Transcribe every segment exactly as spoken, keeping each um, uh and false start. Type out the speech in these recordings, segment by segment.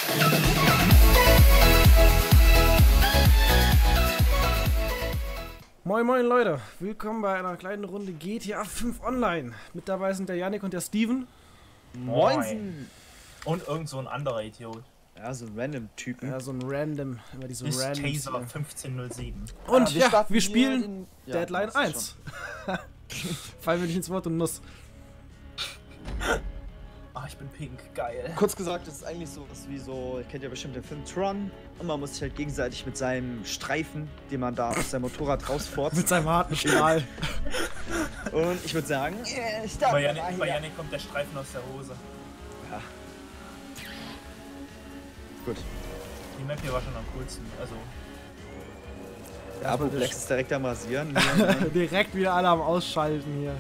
Moin moin Leute, willkommen bei einer kleinen Runde G T A fünf Online. Mit dabei sind der Yannick und der Steven. Moin! Und irgend so ein anderer Idiot. Ja, so ein random Typen. Ja, so ein random, immer diese Ist random. Taser fünfzehn null sieben. Und Ja, wir ja, starten wir hier spielen den- ja, Deadline das ist eins. Fallen wir nicht ins Wort und Nuss. Ah, ich bin pink, geil. Kurz gesagt, das ist eigentlich so was wie so, ihr kennt ja bestimmt den Film Tron, und man muss sich halt gegenseitig mit seinem Streifen, den man da aus seinem Motorrad rausfurzt. Mit seinem harten Stahl. Und ich würde sagen, äh, ich darf Bei mal Yannick, hier. bei Yannick kommt der Streifen aus der Hose. Ja. Gut. Die Map hier war schon am coolsten, also... Der Apoplex ist direkt am Rasieren. Direkt wieder alle am Ausschalten hier.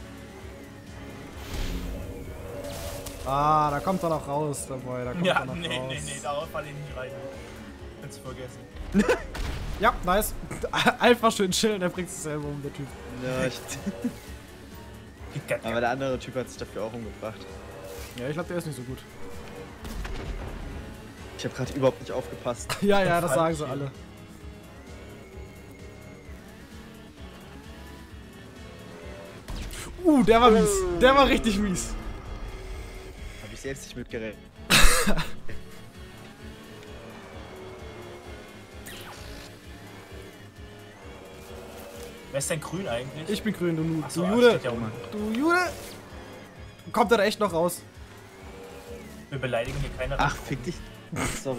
Ah, da kommt er noch raus dabei. Da kommt Ja, er noch nee, raus. nee, nee, darauf falle ich nicht rein. Kannst du vergessen. Ja, nice. Einfach schön chillen, der bringt sich selber um, der Typ. Ja, ich, Giga- aber der andere Typ hat sich dafür auch umgebracht. Ja, ich glaube, der ist nicht so gut. Ich habe gerade überhaupt nicht aufgepasst. Ja, ja, das sagen Falsch sie hier. alle. Uh, der war mies. Der war richtig mies. Habe ich selbst nicht mitgerechnet. Wer ist denn grün eigentlich? Ich bin grün, du, Nu- Ach so, du ah, Jude. steht ja unten. Du Jude. Kommt er da echt noch raus? Wir beleidigen hier keine. Ach, fick dich. Sorry.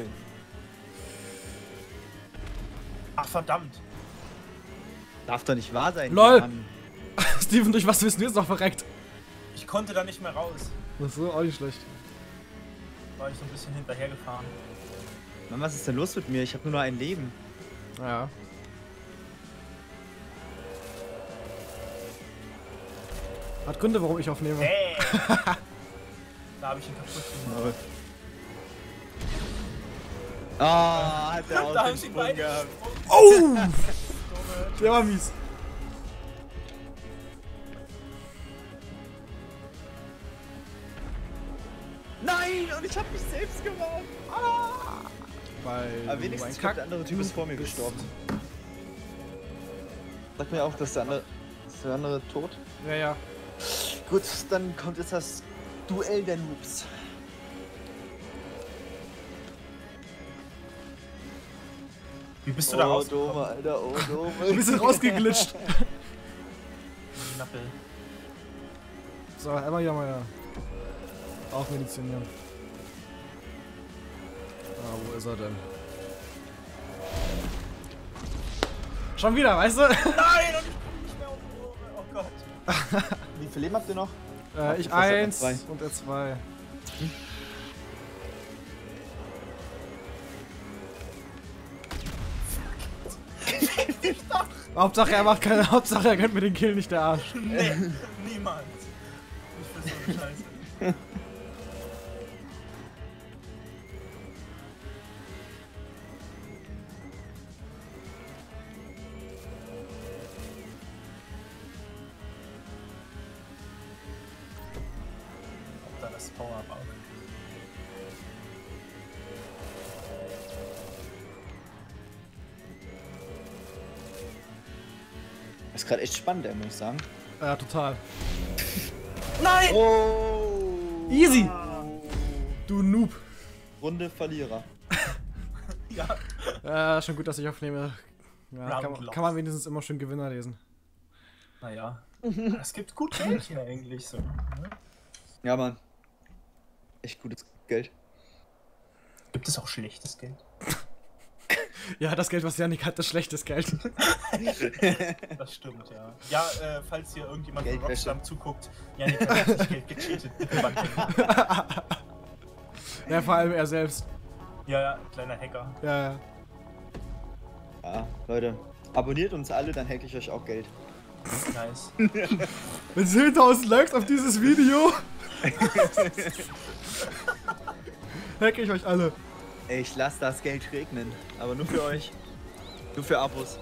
Ach, verdammt. Darf doch nicht wahr sein. Lol. Mann. Steven, durch was bist du jetzt noch verreckt? Ich konnte da nicht mehr raus. Das ist so auch nicht schlecht. War ich so ein bisschen hinterhergefahren. Mann, was ist denn los mit mir? Ich habe nur noch ein Leben. Ja. Hat Gründe, warum ich aufnehme. Hey! Da habe ich ihn kaputt gemacht. Ah, hat der Da auch haben den sie Sprung beide gehabt. Oh! Der war mies. Nein, und ich habe mich selbst gemacht. Weil Aber wenigstens ist der andere Typ ist vor mir gestorben. Sag mir auch, dass der andere, ist der andere tot? Ja, ja. Gut, dann kommt jetzt das Duell der Noobs. Wie bist du da Oh, rausgekommen? Dome, Alter, oh, Dome. Ein bisschen rausgeglitscht. Knappel. So, einmal hier mal ja. Auch medizinieren. Ah, wo ist er denn? Schon wieder, weißt du? Nein! Und ich bin nicht mehr auf Oh Gott. Wie viel Leben habt ihr noch? Äh, ich Fast hat man eins zwei. und er zwei. Hauptsache er macht keine, Hauptsache er gönnt mir den Kill nicht, der Arsch. Nee, niemand. Ich für so eine Scheiße. Ob da das Power-Up auch. Das ist gerade echt spannend, ey, muss ich sagen. Ja, total. Nein! Oh! Easy! Du Noob. Runde Verlierer. Ja. Ja, schon gut, dass ich aufnehme. Ja, Round kann, man- lost. kann man wenigstens immer schön Gewinner lesen. Naja. Es gibt gut Geld hier eigentlich so. Ne? Ja, Mann. Echt gutes Geld. Gibt es auch schlechtes Geld? Ja, das Geld, was Janik hat, das schlechtes Geld. Das stimmt, ja. Ja, äh, falls hier irgendjemand von Geldwäsche. Rockstar zuguckt, Janik hat richtig Geld gecheatet. Ja, vor allem er selbst. Ja, ja, kleiner Hacker. Ja, ja. Ja, Leute. Abonniert uns alle, dann hack ich euch auch Geld. Nice. Wenn zehntausend Likes auf dieses Video, hack ich euch alle. Ey, ich lasse das Geld regnen. Aber nur für euch. Nur für Abos.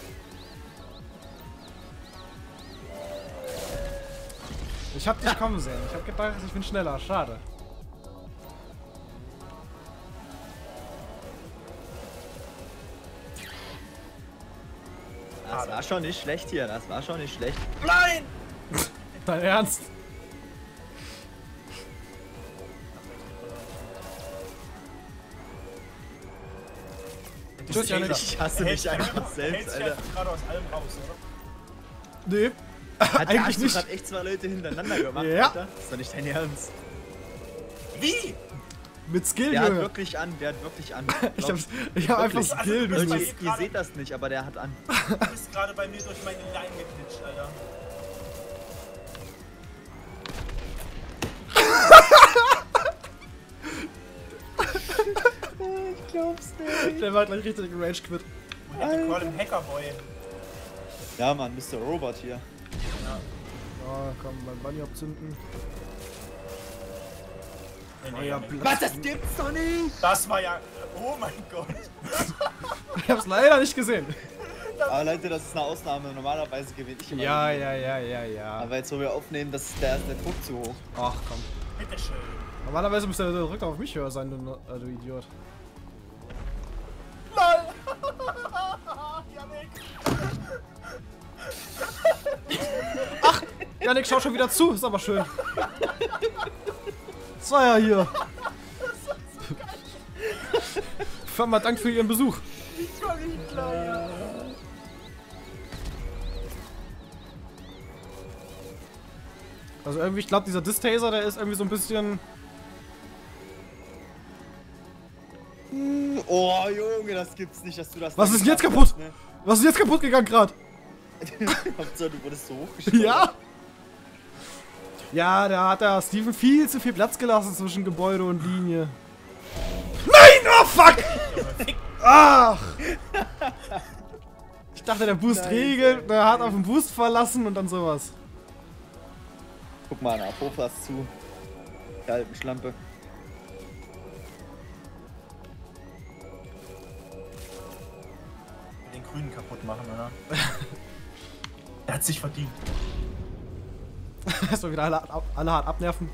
Ich hab dich kommen sehen. Ich hab gedacht, ich bin schneller. Schade. Das war schon nicht schlecht hier, das war schon nicht schlecht. Nein! Dein Ernst? Tschüss, Janik. Ich hasse mich einfach selbst, Alter. Gerade aus allem raus, oder? Nee. Hat Eigentlich hast nicht. du gerade echt zwei Leute hintereinander gemacht, Ja. Alter? Das ist doch nicht dein Ernst. Wie? Mit Skill, Der hat Junge. wirklich an, der hat wirklich an. Ich hab, ich hab einfach Wirklich. Skill, Also, du das Leute, ist Siehst. ihr, ihr seht das nicht, aber der hat an. Du bist gerade bei mir durch meine Line geglitscht, Alter. Ich glaub's nicht. Der war gleich richtig im Rage Quit. We had to call him Hackerboy. Ja, Mann, Mister Robot hier. Ja. Oh, komm, mein Bunny abzünden. Nee, Oh nee, ja, nee. Platz. Was, das gibt's doch nicht! Das war ja. Oh mein Gott. Ich hab's leider nicht gesehen. Aber Leute, das ist eine Ausnahme. Normalerweise gewinne ich immer. Ja, die. ja, ja, ja, ja. Aber jetzt, wo wir aufnehmen, das, da ist der Druck zu hoch. Ach komm. Bitteschön. Normalerweise müsste der Rücker auf mich höher sein, du, äh, du Idiot. LOL! Janik! Janik, schau schon wieder zu, ist aber schön. Das war ja hier. Firma, Dank für Ihren Besuch. Also irgendwie, ich glaube, dieser Distaser, der ist irgendwie so ein bisschen... Oh, Junge, das gibt's nicht, dass du das. Was nicht ist denn jetzt schaffst, kaputt? Ne? Was ist jetzt kaputt gegangen gerade? Hauptsache, du wurdest so hochgeschoben. Ja? Ja, da hat der Steven viel zu viel Platz gelassen zwischen Gebäude und Linie. Nein! Oh, fuck! Ach! Ich dachte, der Boost Nein, regelt, der hat nein. auf den Boost verlassen und dann sowas. Guck mal, na, Profas zu. Der alten Schlampe. Den Grünen kaputt machen, oder? Er hat sich verdient. Erstmal wieder alle, alle hart abnerven.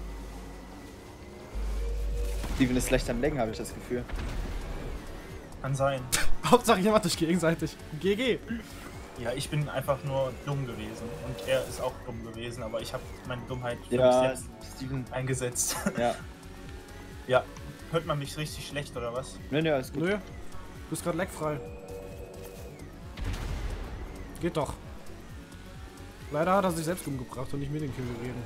Steven ist schlecht am Lenken, habe ich das Gefühl. Kann sein. Hauptsache jemand euch gegenseitig. G G. Ja, ich bin einfach nur dumm gewesen. Und er ist auch dumm gewesen, aber ich habe meine Dummheit für Ja, mich selbst Steven. eingesetzt. Ja. Ja. Hört man mich richtig schlecht, oder was? Nö, nö, alles gut. Nö. Du bist gerade leckfrei. Geht doch. Leider hat er sich selbst umgebracht und nicht mir den Kill gegeben.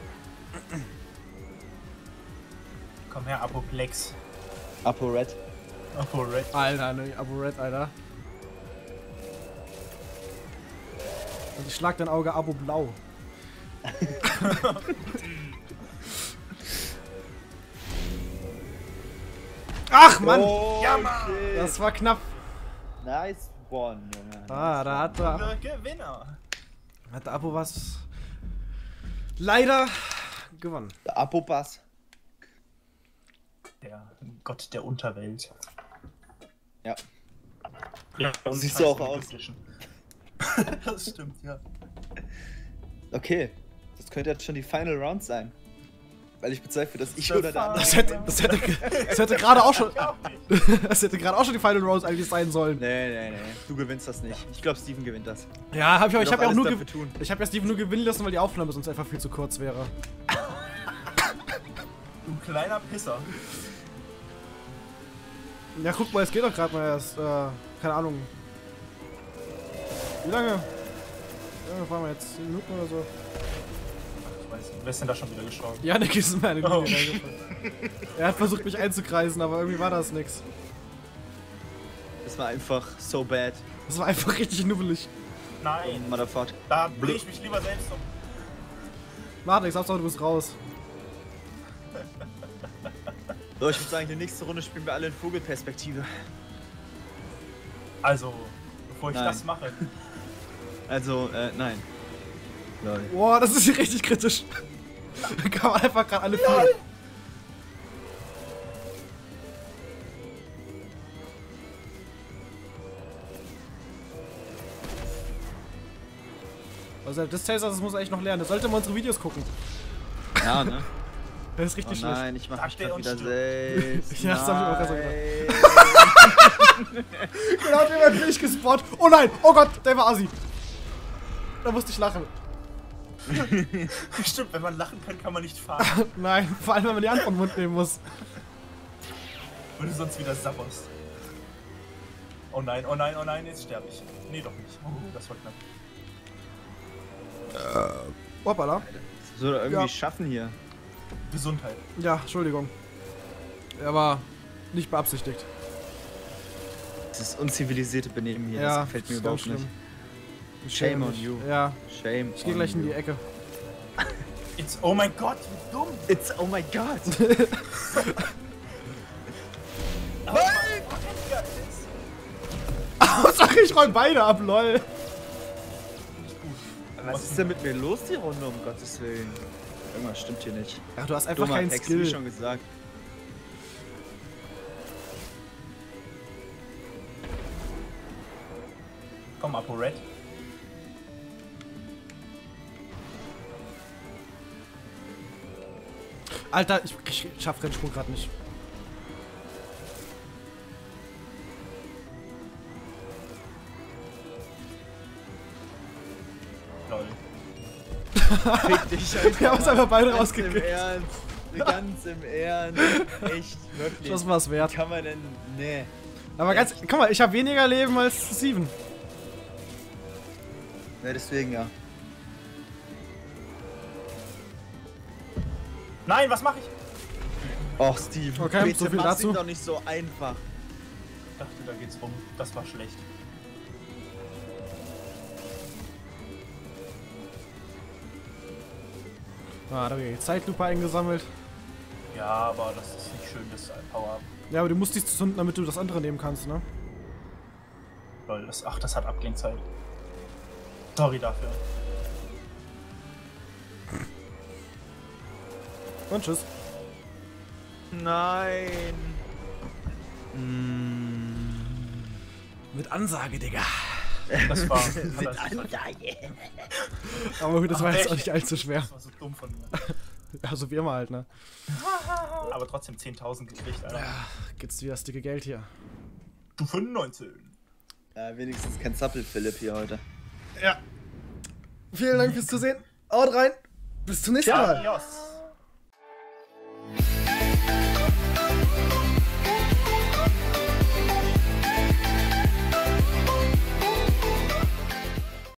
Komm her, Apoplex. Apo Red. Apo Red. Alter, ne, Abo Red, Alter. Und ich schlag dein Auge Abo Blau. Ach, Mann! Oh, Ja, Mann! shit. Das war knapp. Nice one, Junge. Ah, da hat er, Der Gewinner. hat der Abo was leider gewonnen. Der Apo-Pass. Der Gott der Unterwelt. Ja. Ja, So siehst du auch aus. Das stimmt, ja. Okay. Das könnte jetzt schon die Final Round sein. Weil ich bezweifle, dass ich The oder der andere. Das hätte, das hätte, das hätte gerade auch schon, das hätte gerade auch schon die Final Rounds eigentlich sein sollen. Nee, nee, nee. Du gewinnst das nicht. Ich glaube, Steven gewinnt das. Ja, hab ich, aber ich Wird habe ja auch alles nur, dafür gew- tun. ich habe ja Steven nur gewinnen lassen, weil die Aufnahme sonst einfach viel zu kurz wäre. Du kleiner Pisser. Ja, guck mal, es geht doch gerade mal erst, äh, keine Ahnung. Wie lange? Ja, fahren wir jetzt zehn Minuten oder so. Ich weiß nicht, wer ist denn da schon wieder gestorben? Janik ist in meine Linie Oh. reingefallen. Er hat versucht, mich einzukreisen, aber irgendwie war das nix. Das war einfach so bad. Das war einfach richtig nubbelig. Nein, Motherfucker. da drehe ich mich lieber selbst um. Mach nix, Hauptsache du bist raus. So, ich würde sagen, die nächste Runde spielen wir alle in Vogelperspektive. Also, bevor ich Nein. das mache. Also, äh, nein. Lol. Boah, das ist hier richtig kritisch. Da kann man einfach gerade alle fühlen. Also das Taser, das muss er echt noch lernen. Der sollte mal unsere Videos gucken. Ja, ne? Der ist Oh richtig schlecht. nein, ich mach Sag mich der grad und wieder stirb. selbst. Ja, das hab ich auch gerade Nein. Genau, der wird nicht gespawnt. Oh nein, oh Gott, der war assi. Da musste ich lachen. Stimmt, wenn man lachen kann, kann man nicht fahren. Nein, vor allem wenn man die Hand vom Mund nehmen muss. Weil du sonst wieder sabberst. Oh nein, oh nein, oh nein, jetzt sterbe ich. Nee, doch nicht. Oh, das war knapp. Äh, hoppala. Soll er irgendwie Ja. schaffen hier. Gesundheit. Ja, Entschuldigung. Er war nicht beabsichtigt. Das unzivilisierte Benehmen hier, ja, das gefällt mir ist überhaupt ganz nicht. schlimm. Shame on mich. you. Ja, Shame ich gehe on gleich in you. die Ecke. It's, oh mein Gott, wie dumm. It's oh my god. Nein! Hauptsache ich roll beide ab, lol. Was ist denn mit mir los die Runde, um Gottes Willen? Irgendwas stimmt hier nicht. Ach, du hast einfach Dummer keinen Text, wie Skill. schon gesagt. Komm, Apo Red. Alter, ich, ich schaff Rennsprung gerade nicht. Lol. Fick dich einfach. Wir haben uns einfach beide Ganz im rausgekriegt. Ernst. Ganz im Ernst. Echt, wirklich. Das war's Wie wert. kann man denn... Nee. Aber ganz, guck mal, ich habe weniger Leben als Steven. Ja, deswegen ja. Nein, was mache ich? Och, Steve. Okay, bitte so viel mach's dazu. ihm doch nicht so einfach. Ich dachte, da geht's rum. Das war schlecht. Ah, da habe ich die Zeitlupe eingesammelt. Ja, aber das ist nicht schön, das Power-Up. Ja, aber du musst dich zünden, damit du das andere nehmen kannst, ne? Lol, das, ach, das hat Abklingzeit. Sorry dafür. Und tschüss. Nein. Mm. Mit Ansage, Digga. Das war. Mit das, Ansage. Aber gut, das Ach, war jetzt echt? auch nicht allzu schwer. das war so dumm von mir. Ja, so wie immer halt, ne? Aber trotzdem zehntausend gekriegt, Alter. Ja, gibt's wieder das dicke Geld hier. Du fünfundneunzig. Ja, wenigstens kein Zappel-Philipp hier heute. Ja. Vielen Dank fürs Zusehen. Haut rein. Bis zum nächsten Mal. Adios.